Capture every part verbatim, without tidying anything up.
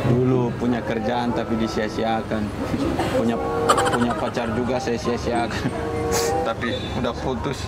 Dulu punya kerjaan tapi disia-siakan. Punya punya pacar juga saya sia-siakan. Tapi udah putus.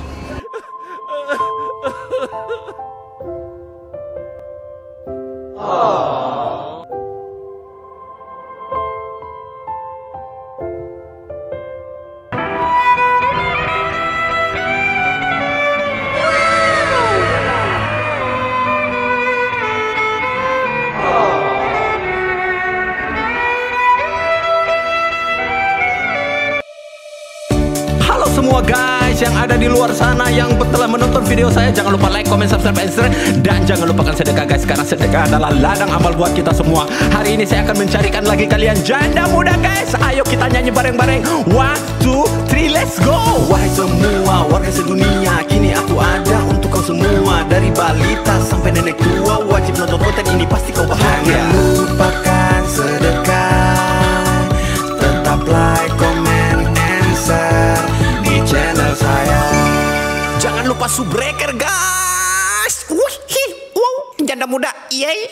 Semua guys yang ada di luar sana yang telah menonton video saya, jangan lupa like, comment, subscribe, and share. Dan jangan lupakan sedekah guys, karena sedekah adalah ladang amal buat kita semua. Hari ini saya akan mencarikan lagi kalian janda muda guys. Ayo kita nyanyi bareng-bareng. One, two, three, let's go. Wahai semua warga sedunia, kini aku ada untuk kau semua. Dari balita sampai nenek tua, wajib nonton konten ini, pasti kau bahagia. Jangan lupakan sedekah, tetap like, comment, and share channel saya. Jangan lupa subbreaker guys. Wih, wow, janda muda, yay.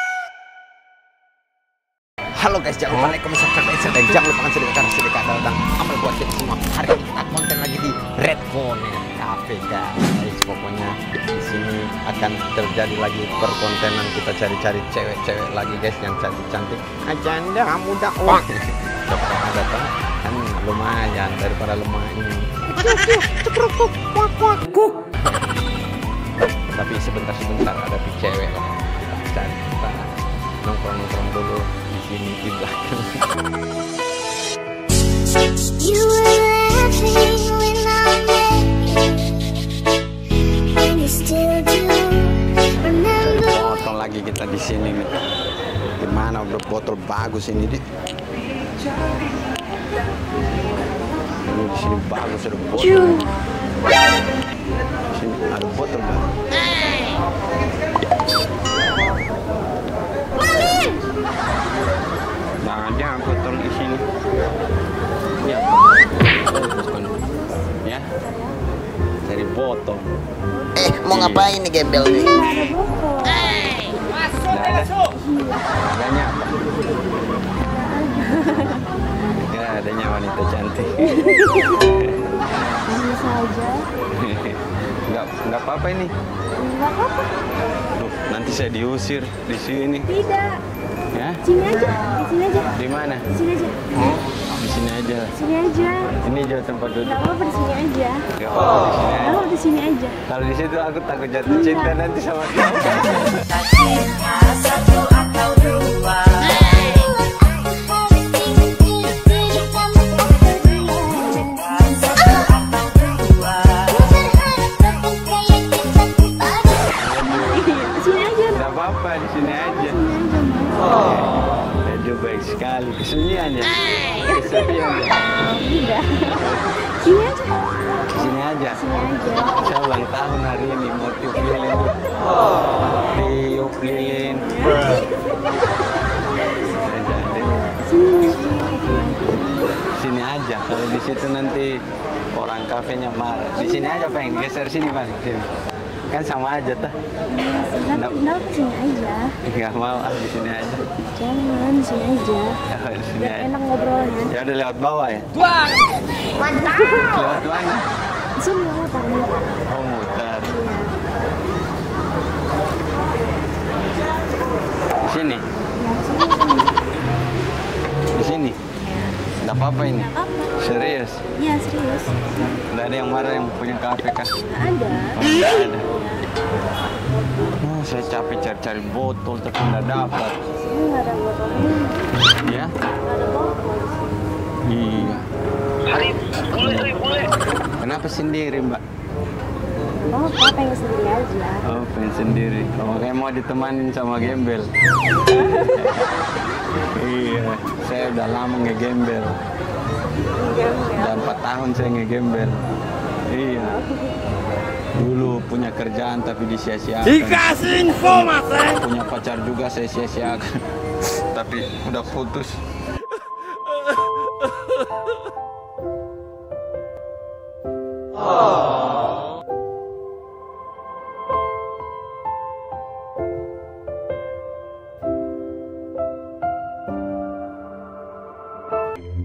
Halo guys, jangan lupa like, comment, subscribe, dan jangan lupa sedekah karena sedekah adalah amal buat kita semua. Hari ini kita konten lagi di Red Phone Cafe guys. Pokoknya di sini akan terjadi lagi perkontenan, kita cari-cari cewek-cewek lagi guys yang cantik-cantik. Janda muda, wah. Coba ada kan? Kan lumayan daripada lumayan. Tapi sebentar-sebentar ada di cewek lah. Kita cari, kita nongkrong-nongkrong dulu di sini di belakang. You were laughing when I met you, and you still do remember. Botol lagi kita di sini nih. Gimana udah botol bagus ini di? Ini di sini bagus ada botol. Di sini ada botol baru. Nah, ada botol di sini. Ya, ya, dari botol. Eh, mau ngapain nih gembel nih? Masuk, adanya apa? Ya, adanya wanita cantik. Bisa aja. Nggak, nggak apa-apa ini. Nggak apa-apa. Duh, nanti saya diusir di sini. Tidak. Ya? Sini aja. Di sini aja. Di mana? Di sini aja. Di sini aja. Sini aja. Ini jauh tempat duduk. Nggak apa-apa, di sini aja. Nggak apa-apa, di sini aja. Oh, di sini aja. Kalau di situ aku takut jatuh cinta nanti sama kamu. Satu atau dua. Apa di sini aja. Baju baik sekali, kesunyiannya. Kesunyiannya. Tidak. Sini aja. Sini aja. Sini aja. Saya ulang tahun hari ini, mau tiup lilin. Tiup lilin. Sini. Sini aja. Kalau di situ nanti orang kafenya marah. Di sini aja pengen geser sini bang. Sini. Kan sama aja tuh. Kenapa ke sini aja? Nggak mau ah, di sini aja. Jangan, di sini aja. Oh, di sini Biar aja. enak ngobrolnya. Ya udah lewat bawah ya. Tuang. Mantap. Lewat mana? Di sini muter, muter. Oh muter. Iya. Di sini. Di sini. Nggak apa-apa ini. Nggak apa-apa. Serius. Iya, serius. Nggak ada yang marah yang punya kafe kah? Nggak ada. Oh, nggak ada. Oh, saya capek cari-cari botol tapi nggak dapat. Sini nggak ada botolnya. Ya? Nggak ada botol. Iya. Hari bule, hari bule. Kenapa sendiri mbak? Oh, apa pengen sendiri aja. Oh pengen sendiri. Oh, makanya mau ditemanin sama gembel. Iya. Saya udah lama ngegembel. Enggak, enggak. Udah empat tahun saya ngegembel. Iya. Dulu punya kerjaan tapi disia-siakan. Dikasih info mas. Punya pacar juga saya sia-siakan. Tapi udah putus.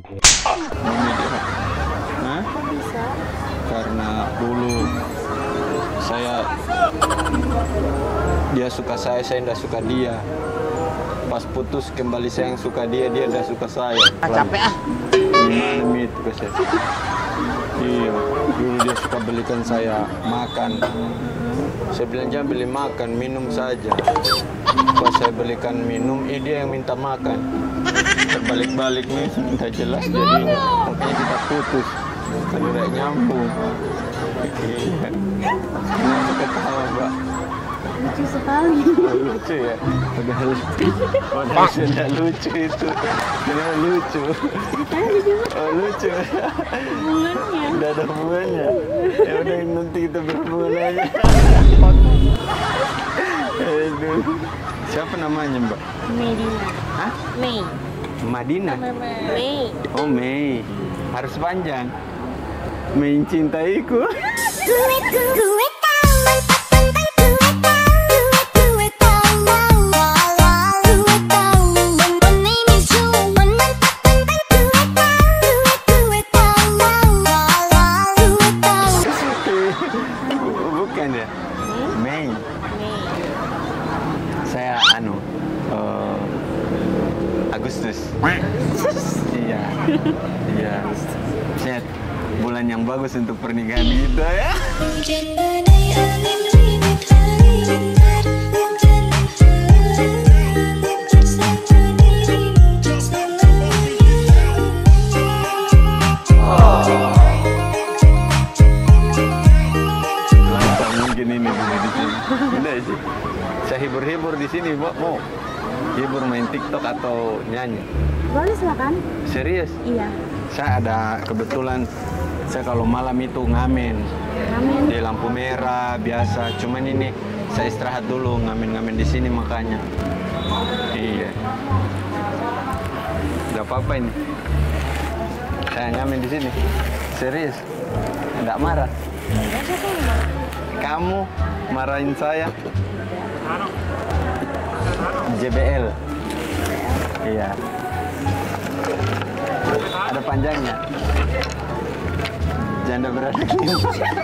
Mami dia. Hah? Bisa. Karena dulu saya dia suka saya, saya tidak suka dia. Pas putus kembali saya yang suka dia, dia tidak suka saya. Ah, capek ah. Gimana Mi itu saya? Iya, dulu dia suka belikan saya makan. Saya bilang jangan beli makan, minum saja. Pas saya belikan minum, eh, dia yang minta makan. Terbalik-balik nih, nggak jelas jadinya. Makanya kita putus. Karena tidak nyambung. Iya. Kenapa ketawa, Mbak? Lucu sekali. Oh, lucu ya? Udah lucu. Udah sudah lucu itu. Sudah lucu. Ceritanya juga Oh, lucu. hubungannya. Udah ada hubungannya. Ya udah nanti kita berhubungan aja. Aduh. Siapa namanya, Mbak? Medina. Hah? Mei. Madinah. Mei. Oh, Mei. Harus panjang. Mencintaiku. Bukan ya? Mei. Mei. Saya anu eh, Agustus. Iya. Iya. Set. Bulan yang bagus untuk pernikahan kita ya. Lancar mungkin ini dulu di sini. Udah sih. Saya hibur-hibur di sini, Mbak. Mau hibur main TikTok atau nyanyi? Boleh silakan. Serius? Iya. Saya ada kebetulan saya kalau malam itu ngamen Amin. di lampu merah biasa. Cuman ini saya istirahat dulu ngamen-ngamen di sini makanya. Iya. Gak apa-apa ini. Saya ngamen di sini. Serius? Nggak marah? Kamu marahin saya? J B L. Iya. Ada panjangnya. Janda beranak lima.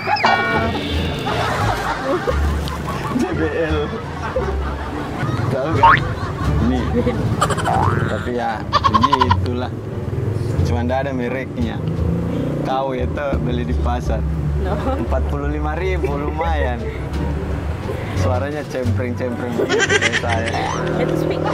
J B L. Tahu kan? Nih. Tapi ya begitulah. Cuma nggak ada mereknya. Kau itu beli di pasar. empat puluh lima ribu lumayan. Suaranya cempreng-cempreng begitu kayak saya. Itu speaker.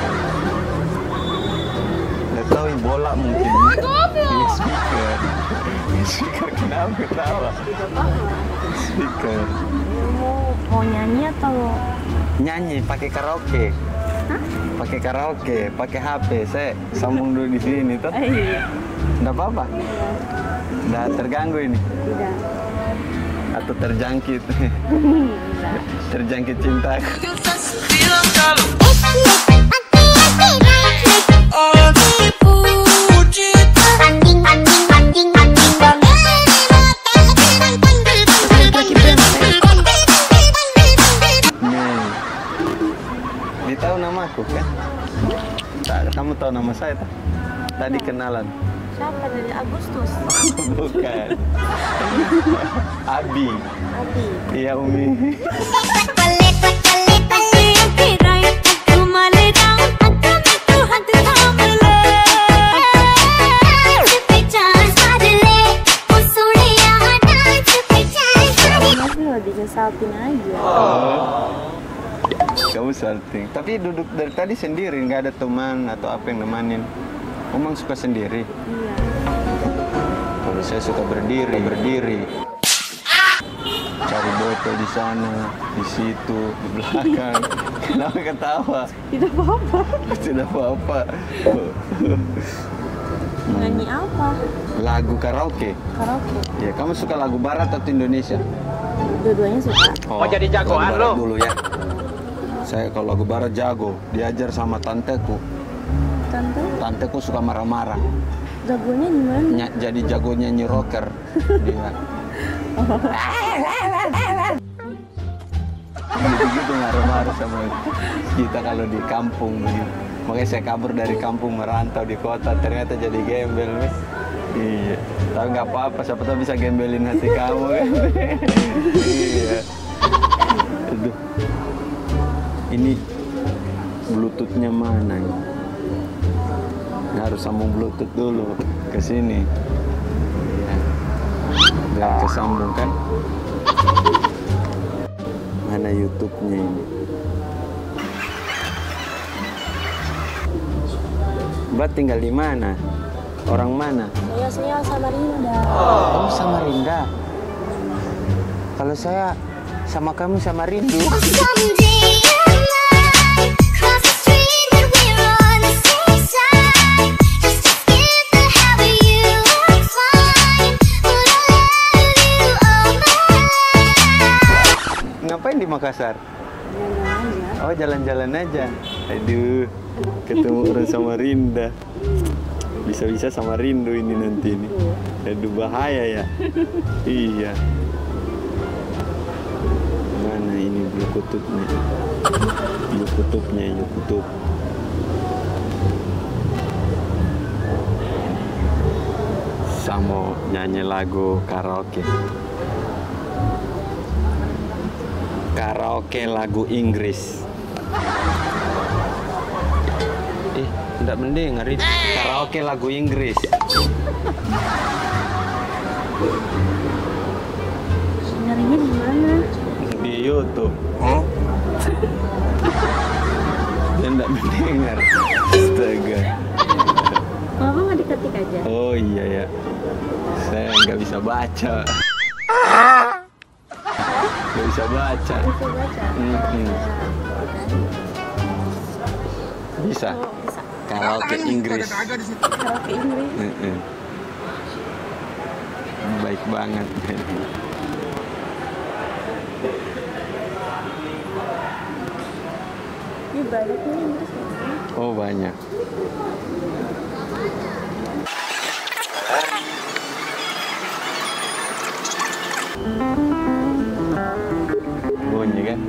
Nggak tahu ini bola mungkin. Ini speaker. Speaker kenapa ketawa? Speaker. Mau mau nyanyi atau Nyanyi pakai karaoke. Hah? Pakai karaoke, pakai H P. Saya sambung dulu di sini tuh. Eh, iya. Nggak apa-apa. Nggak terganggu ini. Tidak. Atau terjangkit. Terjangkit cintaku. Nih, dia tahu namaku kan? Tak, kamu tahu nama saya tak? Tadi kenalan. Siapa dari Agustus? Bukan. Abi. Abi. Iya Umi. Mas lo disesaltin aja. Kamu salting. Tapi duduk dari tadi sendiri, nggak ada teman atau apa yang nemanin. Omang suka sendiri. Iya. Kalau saya suka berdiri, berdiri. Cari botol di sana, di situ, di belakang. Kenapa ketawa? Tidak apa-apa. Tidak apa-apa. Nyanyi apa? Lagu karaoke. Karaoke. Ya, kamu suka lagu barat atau Indonesia? Dua-duanya suka. Oh, jadi jagoan lo? Dulu ya. Saya kalau lagu barat jago, diajar sama tanteku. Tante, Tanteku suka marah-marah. jagonya di mana? Nya- jadi jago nyanyi rocker. Dia. Gitu-gitu marah-marah sama kita kalau di kampung begitu. Makanya saya kabur dari kampung merantau di kota, ternyata jadi gembel, Mas. Iya. Tapi nggak apa-apa, siapa tahu bisa gembelin hati kamu kan. Iya. Aduh. Ini Bluetoothnya mana ini? Ini harus sambung Bluetooth dulu ke sini. Biar kesambung kan? Mana YouTube-nya ini? Mbak tinggal di mana? Orang mana? Saya saya Samarinda. Oh, Samarinda. Kalau saya sama kamu Samarindu. Ngapain di Makassar? Oh, jalan-jalan aja. Aduh, ketemu orang Samarinda. Bisa-bisa Samarindu ini nanti ini. Aduh, bahaya ya. Iya. Mana ini bulu kutubnya? Bulu kutubnya, bulu kutub. Saya mau nyanyi lagu karaoke. Karaoke lagu Inggris. Eh, tidak mendengar itu. Karaoke lagu Inggris. Nyarinya di mana? Di YouTube. Oh? Dia tidak mendengar. Astaga. Bapak nggak diketik aja? Oh iya ya. Saya nggak bisa baca. Nggak bisa baca. Bisa baca? Mm-mm. Bisa. Oh, bisa. Karaoke Inggris. Karaoke Inggris. Mm-mm. Baik banget. Ini banyak nih Inggris ya? Oh banyak. Bunyi kan?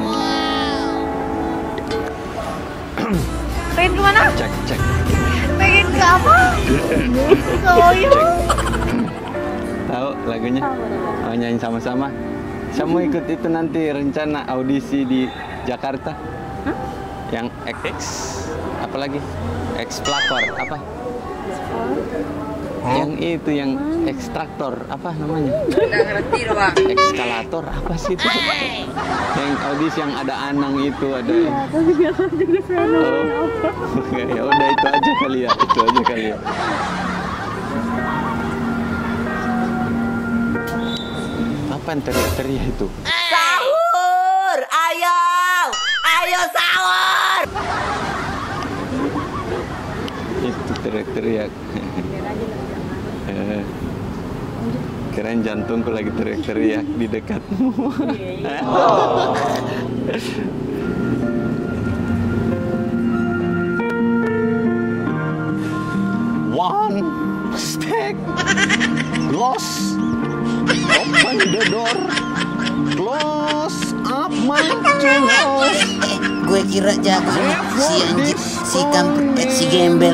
Pengen kemana? Cek cek. Pengen ke apa? Soyo. Tahu lagunya? Oh, nyanyi sama-sama. Saya mau ikut itu nanti rencana audisi di Jakarta. Hah? Yang X apa lagi? X Plakor apa? Yang itu yang ekstraktor apa namanya? Nggak ngerti loh, Bang. Ekskalator apa sih itu? Yang audisi yang ada Anang itu ada. Iya, tapi nggak tahu juga saya namanya Oh. apa. Ya udah itu aja kali ya, itu aja kali ya. Apa yang teriak-teriak itu? Sahur! Ayo! Ayo sahur! Itu teriak-teriak. Biar aja lah, jangan. Eh, Kirain jantungku lagi teriak-teriak di dekatmu. Iya, iya. One step lost. Open the door. Close up my door. Gue kira jago si anjir, si kampret, si gembel.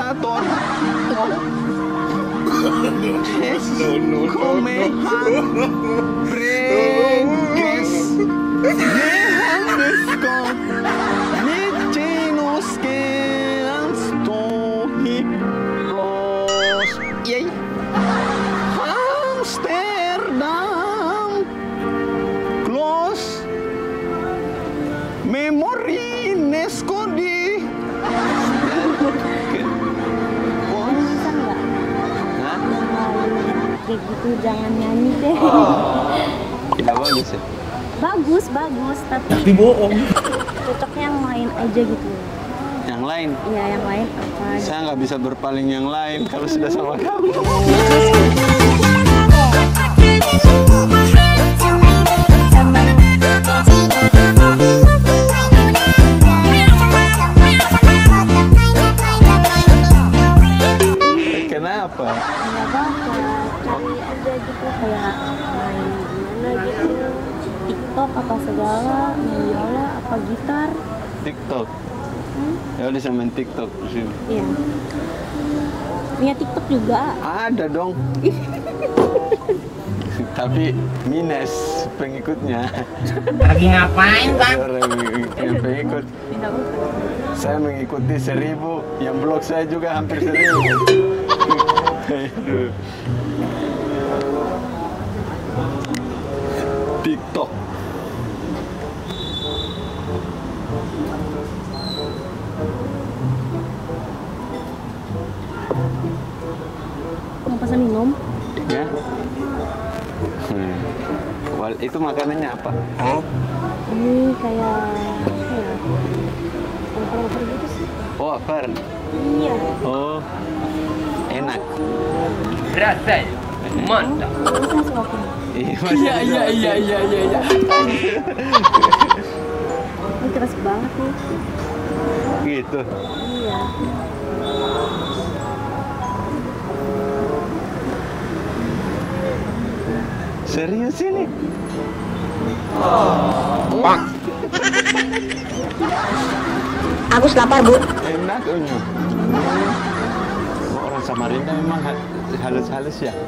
Amsterdam close memory Nescodi. Bisa nggak? Hah? Kayak gitu jangan nyanyi deh. Tidak bagus ya? Bagus, bagus, tapi Tapi bohong. cocoknya yang lain aja gitu. Yang lain? Iya, yang lain apa? Saya nggak bisa berpaling yang lain kalau sudah sama kamu. Kenapa? Nggak apa-apa, cari aja gitu kayak main gimana gitu. TikTok apa segala, main biola apa gitar. TikTok. Hmm? Ya udah saya main TikTok di sini. Iya. Punya TikTok juga. Ada dong. Tapi minus pengikutnya. Lagi ngapain, Bang? Orang yang pengikut. Tidak usah. Saya mengikuti seribu, yang blog saya juga hampir seribu. Aduh. TikTok. Mau pesan minum? Ya. Hmm. Wal- Itu makanannya apa? Ini kayak apa ya? Lapar-lapar gitu sih. Oh, apa? Iya. Oh, enak. Rasanya mantap. Terus saya suapin. Iya, iya, iya, iya, iya, iya. Ini keras banget nih. Gitu. Iya. Serius ini? Agus lapar, Bu. Enak unyu. Oh, orang Samarinda memang ha- halus-halus ya?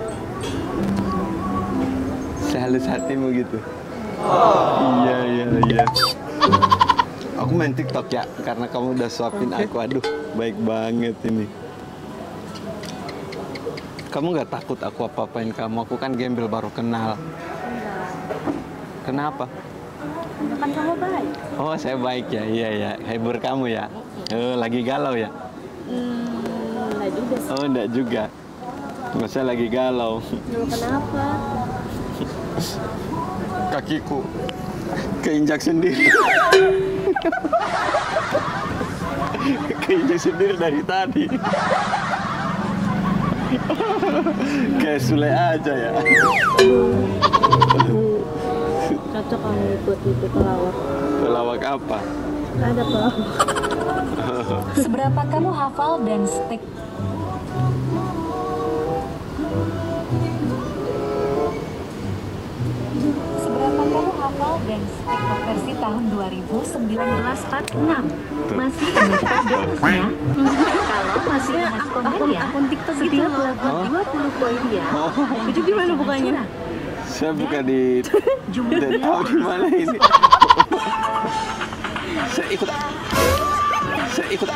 Sehalus hatimu gitu. Iya, iya, iya. Aku main TikTok ya, karena kamu udah suapin aku. Aduh, baik banget ini. Kamu nggak takut aku apa-apain kamu? Aku kan gembel baru kenal. Kenapa? Kan kamu baik. Oh, saya baik ya, iya ya. Hibur kamu ya. Oh, lagi galau ya? Hmm, enggak juga sih. Oh, enggak juga. Masa lagi galau. Lalu kenapa? Kakiku keinjak sendiri. Keinjak sendiri dari tadi. Kayak Sule aja ya. Cocok kamu ikut itu pelawak. Pelawak apa? Ada pelawak. Seberapa kamu hafal dance stick? Seberapa kamu hafal dance stick versi tahun dua ribu sembilan belas part enam? Masih ingat dance-nya? Kalau masih ingat kontennya, Akun TikTok gitu setiap loh. lagu dua puluh poin ya. Itu di mana bukanya? Saya buka di tidak tahu di mana ini. Saya ikut. Saya ikut.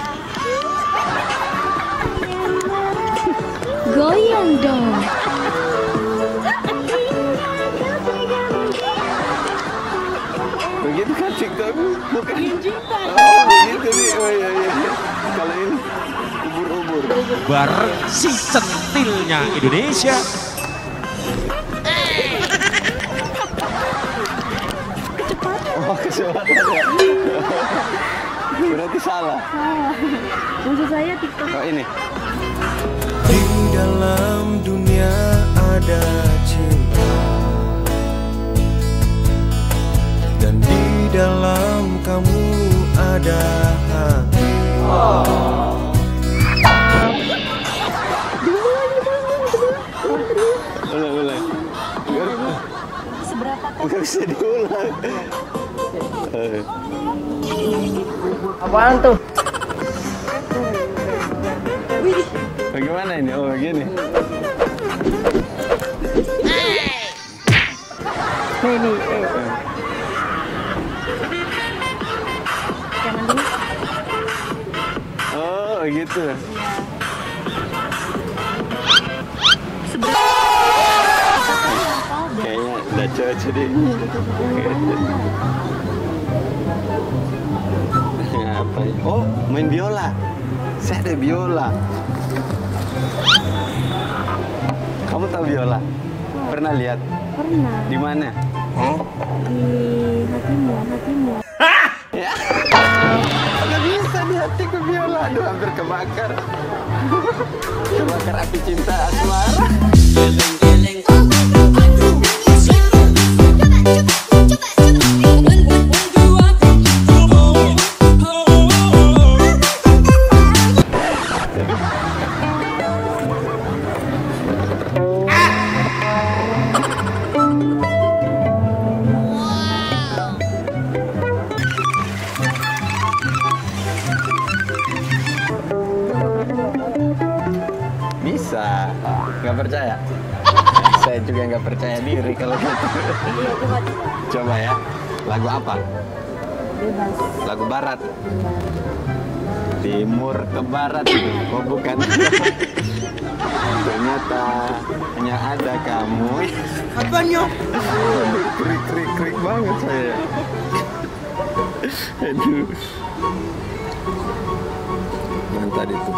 Goyang dong. Begitu kan TikTok? Bukan. Oh, begitu nih. Oh iya iya. Kalau ini ubur-ubur. Versi centilnya Indonesia. Oh, kecepatan ya. Berarti salah. Maksud saya TikTok. Oh, ini. Di dalam dunia ada cinta, dan di dalam kamu ada hati. Ulang, ulang. seberapa kamu Nggak bisa diulang. Eh, Apaan tuh? Bagaimana ini? Oh, begini. Nih nih. Eh. Jangan dulu. Oh, gitu. Kayaknya udah cocok deh. Apa ya? Oh, main biola. Saya ada biola. Kamu tahu biola? Pernah lihat? Pernah. Di mana? Di hatimu, hatimu. Ya. Nggak bisa di hatiku biola. Aduh, hampir kebakar. Kebakar api cinta asmara. bisa. Nggak percaya? Saya juga nggak percaya diri kalau gitu. Iya, coba coba. Coba ya. Lagu apa? Bebas. Lagu barat. Timur ke barat. Oh bukan. Ternyata hanya ada kamu. Apanya? Aduh, krik krik krik banget saya. Aduh. Yang tadi tuh.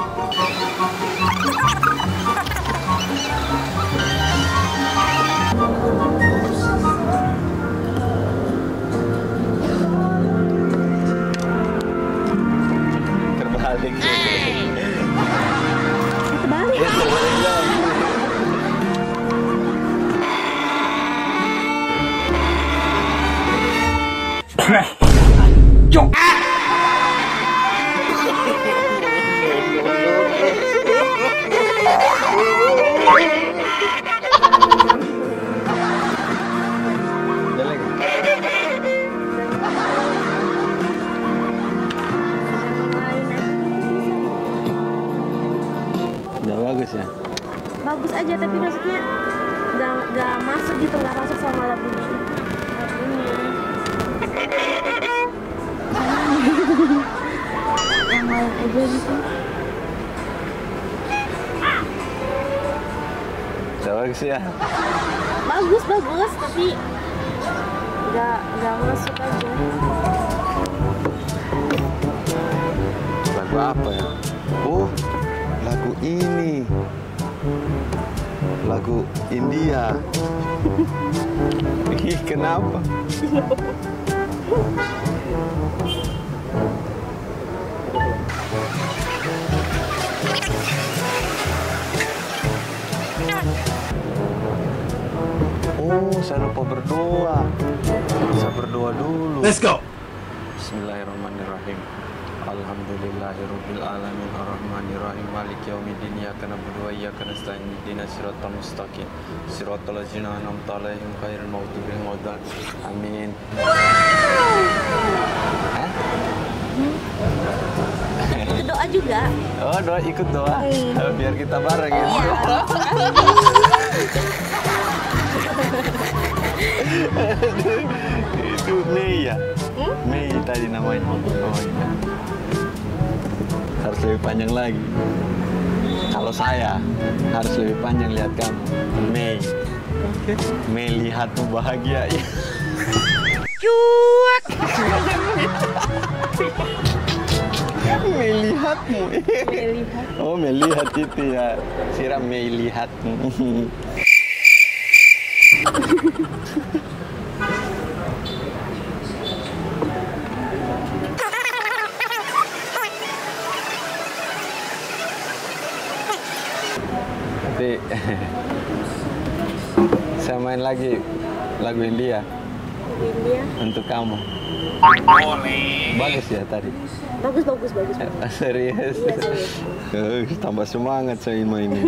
Terbalik. Terbalik. Ya, terbalik lagi. Ada lagi? Udah bagus ya? Bagus aja, tapi maksudnya nggak nggak masuk gitu, nggak masuk sama lagunya. Lagunya. Yang lain aja gitu. Udah bagus ya? Bagus bagus, tapi nggak nggak masuk aja. Lagu apa ya? Oh, lagu ini. Lagu India. Ih, kenapa? Oh, saya lupa berdoa. Saya berdoa dulu. Let's go. Bismillahirrahmanirrahim. Alhamdulillahirabbil alamin arrahmanirrahim maliki yaumiddin iyyaka na'budu wa iyyaka nasta'in ihdinas siratal mustaqim siratal ladzina an'amta 'alaihim ghairil maghdubi 'alaihim waladdallin. Amin. Hah? Itu doa juga. Oh, doa ikut doa. Biar kita bareng ya. Itu Mei ya? Mei tadi namanya. Oh iya. Harus lebih panjang lagi. Kalau saya harus lebih panjang, lihat kamu. Mei. Mei lihatmu bahagia. Cuek. Mei lihatmu. Oh, Mei lihat itu ya. Siram Mei lihatmu. Nanti saya main lagi lagu India. India. Untuk kamu. Bagus ya tadi. Bagus bagus bagus. bagus. Serius. Iya, serius. Eh, tambah semangat saya mainnya.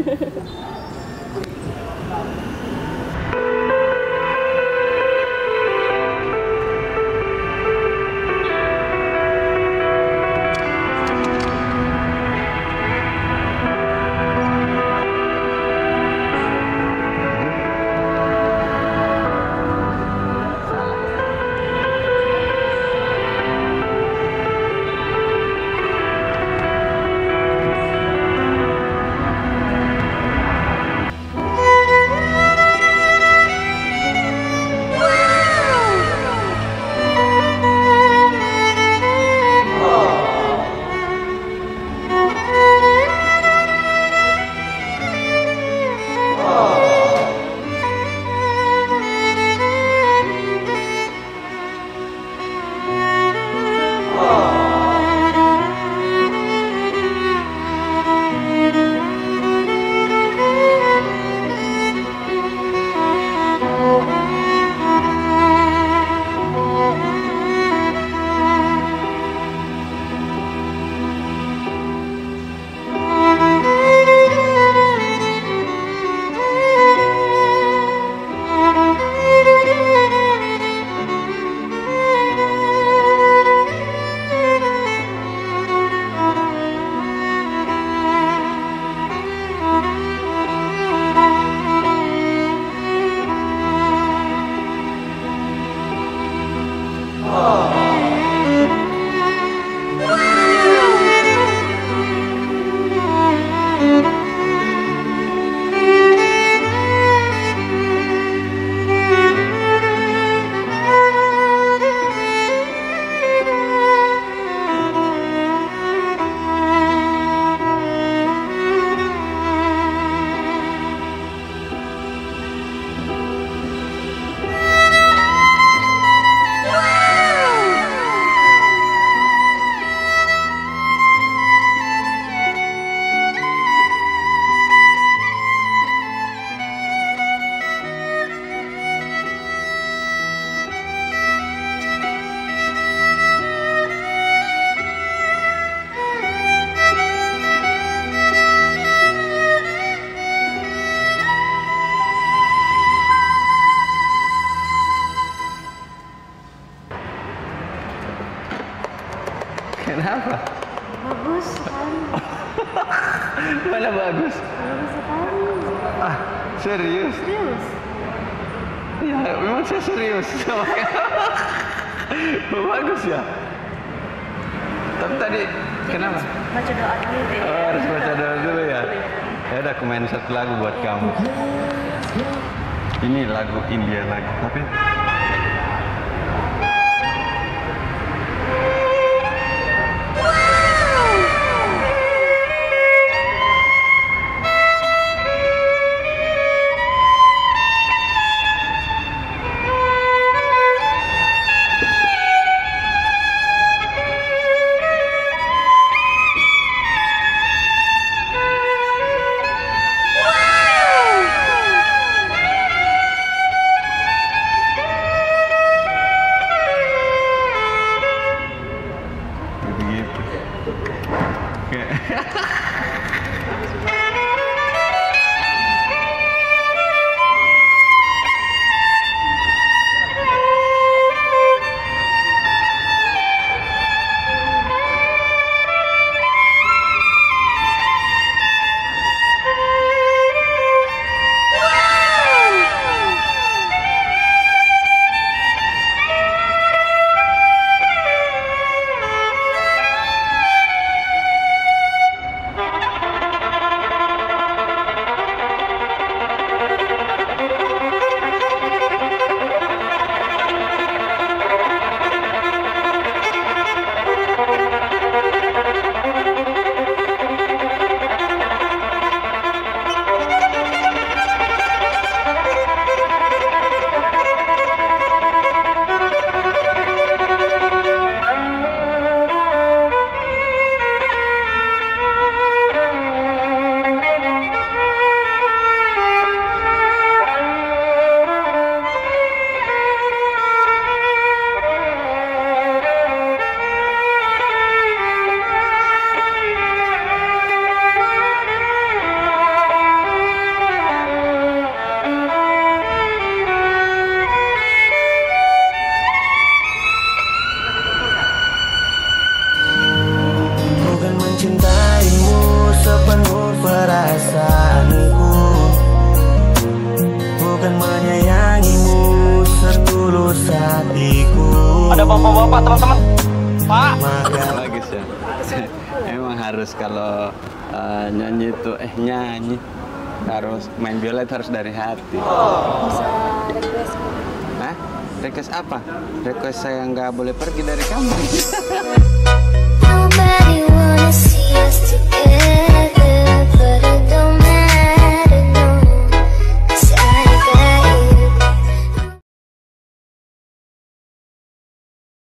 Mana bagus? Bagus sekali. Ah, serius? Serius. Ya, memang saya serius. Bagus ya. Tapi tadi kenapa? Baca doa dulu deh. Oh, harus baca doa dulu ya. Ya udah, aku main satu lagu buat kamu. Ini lagu India lagi, tapi Ada bapak-bapak teman-teman. Pak. Bagus ya. Emang harus kalau uh, nyanyi itu eh nyanyi harus main biola itu harus dari hati. Bisa request. Hah? Request apa? Request saya nggak boleh pergi dari kamu.